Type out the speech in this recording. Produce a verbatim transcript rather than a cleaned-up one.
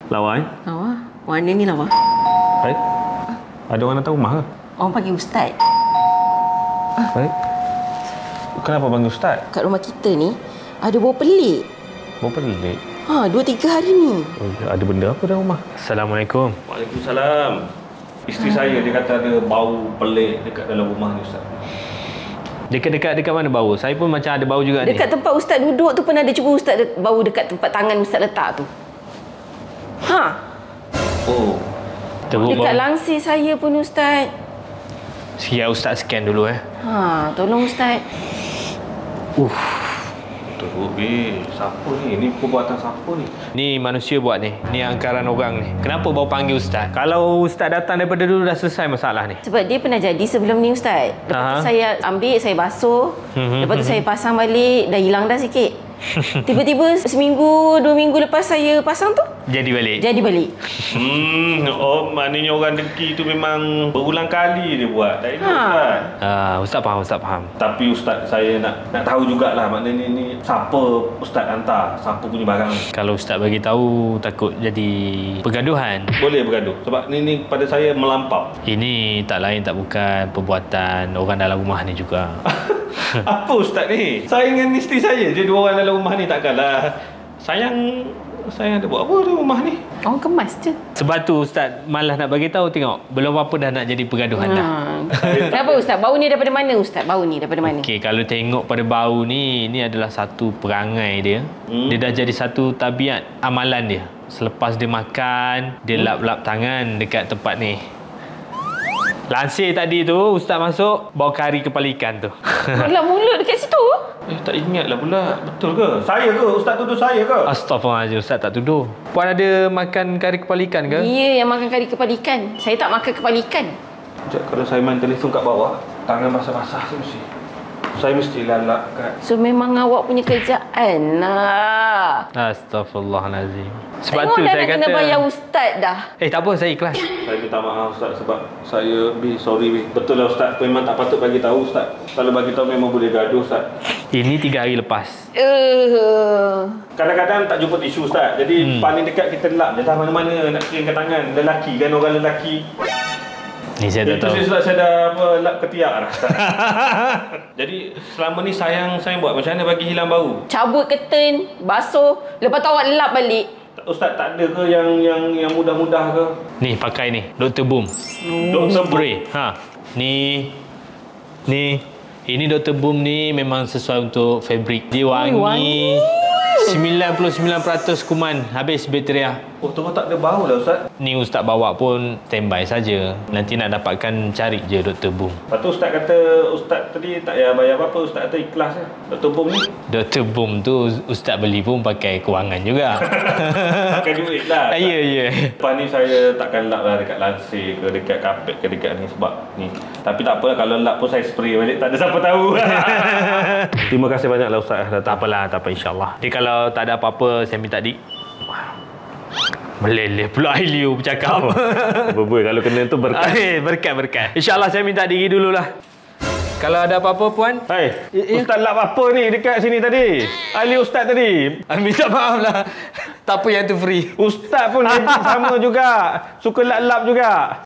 Lawa eh? Lawa? Warna ni lawa? Baik. Ada orang datang rumah ke? Orang panggil Ustaz. Baik. Kenapa panggil Ustaz? Kat rumah kita ni ada bau pelik. Bau pelik? Ha, dua tiga hari ni. Oh, ada benda apa dalam rumah? Assalamualaikum. Waalaikumsalam. Isteri ha. saya dia kata ada bau pelik dekat dalam rumah ni Ustaz. Dekat-dekat dekat mana bau? Saya pun macam ada bau juga dekat ni. Dekat tempat Ustaz duduk tu pernah ada cuba Ustaz bau dekat tempat tangan Ustaz letak tu. Ha. Oh. Teruk dekat bau. Langsir saya pun Ustaz. Siap Ustaz scan dulu eh. Ha, tolong Ustaz. Uh. Teruk eh. Siapa ni? Ni perbuatan siapa ni? Ni manusia buat ni. Ni angkaran orang ni. Kenapa bau panggil Ustaz? Kalau Ustaz datang daripada dulu dah selesai masalah ni. Sebab dia pernah jadi sebelum ni Ustaz. Lepas Aha. tu saya ambil, saya basuh. Lepas tu saya pasang balik, dah hilang dah sikit. Tiba-tiba seminggu, dua minggu lepas saya pasang tu jadi balik. Jadi balik. Hmm, oh maknanya orang dengki tu memang berulang kali dia buat. Tak ada ha. Ustaz. Ah, Ustaz faham, Ustaz faham. Tapi Ustaz saya nak nak tahu jugalah maknanya ni siapa Ustaz hantar, siapa punya barang ni. Kalau Ustaz bagi tahu takut jadi pergaduhan. Boleh bergaduh sebab ni ni pada saya melampau. Ini tak lain tak bukan perbuatan orang dalam rumah ni juga. Apa Ustaz ni? Saya dengan isteri saya je dua orang dalam rumah ni, takkanlah sayang saya ada buat apa dalam rumah ni? Orang kemas je. Sebab tu Ustaz malas nak bagi tahu, tengok belum apa dah nak jadi pergaduhan ha. dah. Kenapa Ustaz? Bau ni daripada mana Ustaz? Bau ni daripada mana? Okey, kalau tengok pada bau ni, ni adalah satu perangai dia. Hmm. Dia dah jadi satu tabiat amalan dia. Selepas dia makan, dia hmm. lap-lap tangan dekat tempat ni. Lansir tadi tu Ustaz masuk bawa kari kepala ikan tu. Lap mulut dekat situ. Eh, tak ingatlah pula. Betul ke? Saya ke? Ustaz tuduh saya ke? Astaghfirullahaladzim, Ustaz tak tuduh. Puan ada makan kari kepala ikan ke? Ya, yang makan kari kepala ikan. Saya tak makan kepala ikan. Sekejap, kalau saya main telefon kat bawah, tangan basah-basah tu mesti. Saya mesti lalak kat. So memang awak punya kerjaan lah. Astaghfirullahaladzim. Sebab Tengok tu dah saya nak kata kena bayar Ustaz dah. Eh tak apa, saya ikhlas. Saya minta maaf Ustaz sebab saya be sorry be. Betul lah Ustaz, memang tak patut bagi tahu Ustaz. Kalau bagi tahu memang boleh gaduh Ustaz. Ini tiga hari lepas. Uh. Kadang-kadang tak jumpa tisu Ustaz. Jadi hmm. paling dekat kita lap je lah mana-mana nak keringkan tangan. Lelaki kan, orang lelaki. Ni saya tak tahu. Itu sebab saya dah apa, lap ketiak dah. Jadi selama ni sayang saya buat macam mana bagi hilang bau? Cabut curtain, basuh, lepas tu awak lap balik. Ustaz tak ada ke yang yang yang mudah-mudah ke? Ni pakai ni, Doktor Boom. Hmm. Doktor Spray. Ha. Ni ni ini Doktor Boom ni memang sesuai untuk fabrik. Dia wangi. wangi. sembilan puluh sembilan peratus kuman habis bakteria. Oh, terus tak ada bau lah Ustaz. Ni Ustaz bawa pun standby saja. Nanti nak dapatkan cari je Doktor Boom. Lepas tu Ustaz kata Ustaz tadi tak payah bayar apa-apa. Ustaz kata ikhlas je. Doktor Boom ni. Doktor Boom tu Ustaz beli pun pakai kewangan juga. Pakai duit lah. Ya, ya. Lepas ni saya takkan lap lah dekat lansir ke, dekat kapet ke, dekat ni sebab ni. Tapi tak apalah, kalau lap pun saya spray balik. Tak ada siapa tahu. Terima kasih banyaklah Ustaz datang. Tak apalah, tak apa, insyaAllah. Jadi kalau tak ada apa-apa, saya minta di... Meleleh pula Ailio bercakap. Berbual kalau kena tu berkat. Eh, berkat-berkat. InsyaAllah saya minta diri dululah. Kalau ada apa-apa puan. Hai, hey, Ustaz lap apa ni dekat sini tadi? Ailio Ustaz tadi. Minta maaf lah. Tak apa yang tu free. Ustaz pun sama juga. Suka lap-lap juga.